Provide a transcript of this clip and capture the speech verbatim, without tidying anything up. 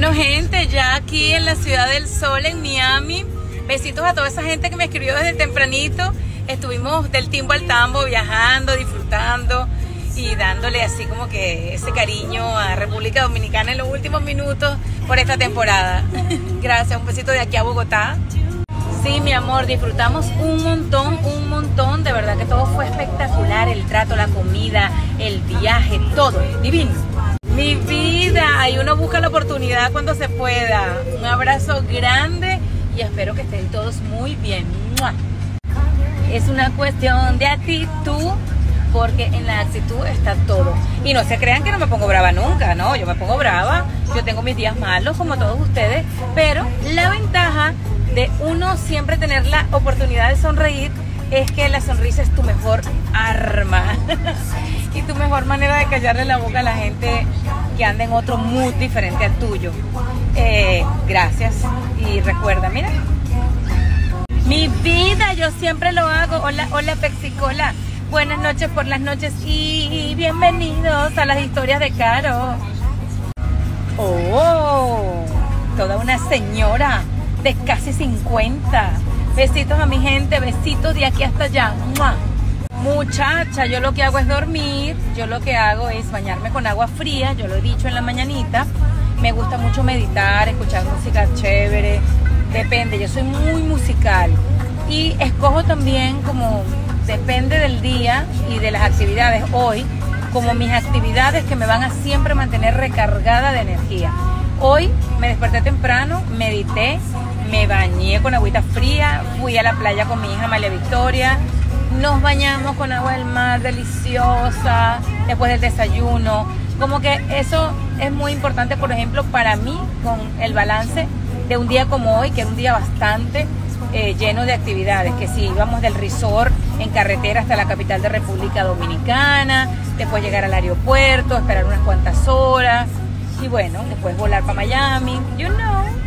Bueno, gente, ya aquí en la Ciudad del Sol, en Miami, besitos a toda esa gente que me escribió desde tempranito. Estuvimos del timbo al tambo, viajando, disfrutando y dándole así como que ese cariño a República Dominicana en los últimos minutos por esta temporada. Gracias, un besito de aquí a Bogotá. Sí, mi amor, disfrutamos un montón, un montón, de verdad que todo fue espectacular, el trato, la comida, el viaje, todo, divino. Mi vida, ahí uno busca la oportunidad cuando se pueda. Un abrazo grande y espero que estén todos muy bien. ¡Mua! Es una cuestión de actitud, porque en la actitud está todo. Y no se crean que no me pongo brava nunca, no, yo me pongo brava, yo tengo mis días malos como todos ustedes, pero la ventaja de uno siempre tener la oportunidad de sonreír es que la sonrisa es tu mejor arma y tu mejor manera de callarle la boca a la gente que anda en otro mood diferente al tuyo. Eh, gracias y recuerda, mira, mi vida, yo siempre lo hago. Hola, hola Pexicola, buenas noches por las noches y bienvenidos a las historias de Caro. Oh, toda una señora de casi cincuenta. Besitos a mi gente, besitos de aquí hasta allá. ¡Mua! Muchacha, yo lo que hago es dormir, yo lo que hago es bañarme con agua fría, yo lo he dicho en la mañanita. Me gusta mucho meditar, escuchar música chévere, depende, yo soy muy musical. Y escojo también, como depende del día y de las actividades hoy, como mis actividades que me van a siempre mantener recargada de energía. Hoy me desperté temprano, medité, me bañé con agüita fría, fui a la playa con mi hija María Victoria, nos bañamos con agua del mar deliciosa, después del desayuno. Como que eso es muy importante, por ejemplo, para mí, con el balance de un día como hoy, que es un día bastante eh, lleno de actividades, que si íbamos del resort en carretera hasta la capital de República Dominicana, después llegar al aeropuerto, esperar unas cuantas horas, y bueno, después volar para Miami, you know.